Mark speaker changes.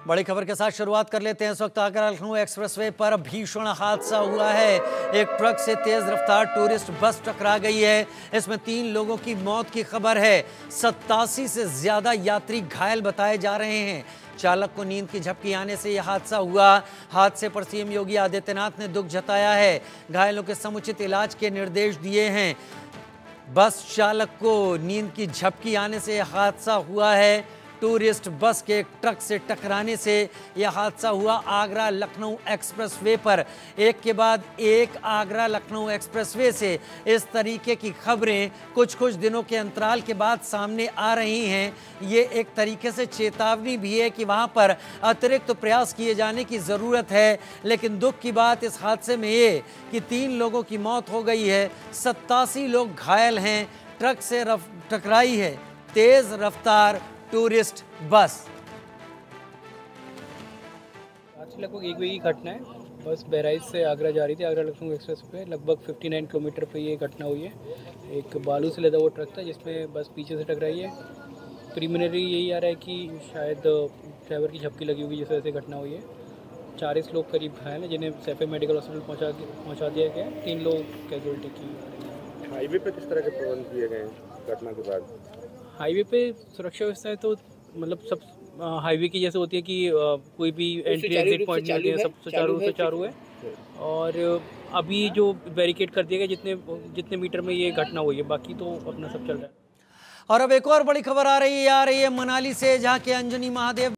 Speaker 1: बड़ी खबर के साथ शुरुआत कर लेते हैं। इस वक्त आगरा लखनऊ एक्सप्रेसवे पर भीषण हादसा हुआ है। एक ट्रक से तेज रफ्तार टूरिस्ट बस टकरा गई है। इसमें 3 लोगों की मौत की खबर है। 87 से ज्यादा यात्री घायल बताए जा रहे हैं। चालक को नींद की झपकी आने से यह हादसा हुआ। हादसे पर सीएम योगी आदित्यनाथ ने दुख जताया है। घायलों के समुचित इलाज के निर्देश दिए हैं। बस चालक को नींद की झपकी आने से यह हादसा हुआ है। टूरिस्ट बस के एक ट्रक से टकराने से यह हादसा हुआ आगरा लखनऊ एक्सप्रेसवे पर। एक के बाद एक आगरा लखनऊ एक्सप्रेसवे से इस तरीके की खबरें कुछ दिनों के अंतराल के बाद सामने आ रही हैं। ये एक तरीके से चेतावनी भी है कि वहां पर अतिरिक्त प्रयास किए जाने की ज़रूरत है। लेकिन दुख की बात इस हादसे में ये कि 3 लोगों की मौत हो गई है, 87 लोग घायल हैं। ट्रक से टकराई है तेज़ रफ्तार टूरिस्ट बस।
Speaker 2: आज लगभग 1 बजे की घटना है। बस बहराइच से आगरा जा रही थी, आगरा लखनऊ एक्सप्रेस पे लगभग 59 किलोमीटर पे ये घटना हुई है। एक बालू से लदा हुआ ट्रक था जिसमें बस पीछे से टकराई है। प्रीलिमिनरी यही आ रहा है कि शायद ड्राइवर की झपकी लगी होगी जिस वजह से घटना हुई है। 40 लोग करीब घायल हैं जिन्हें सैफे मेडिकल हॉस्पिटल पहुँचा दिया गया है। 3 लोग कैजुअलिटी की।
Speaker 3: हाईवे पे किस तरह के प्रबंध किए गए हैं घटना के बाद?
Speaker 2: हाईवे पे सुरक्षा व्यवस्थाएं तो मतलब सब हाईवे की जैसे होती है कि कोई भी एंट्री एग्जिट पॉइंट नहीं होते हैं, सब सुचारू है। और अभी जो बैरिकेड कर दिया गया जितने मीटर में ये घटना हुई है, बाकी तो अपना सब चल रहा है।
Speaker 1: और अब एक और बड़ी खबर आ रही है मनाली से, जहां के अंजनी महादेव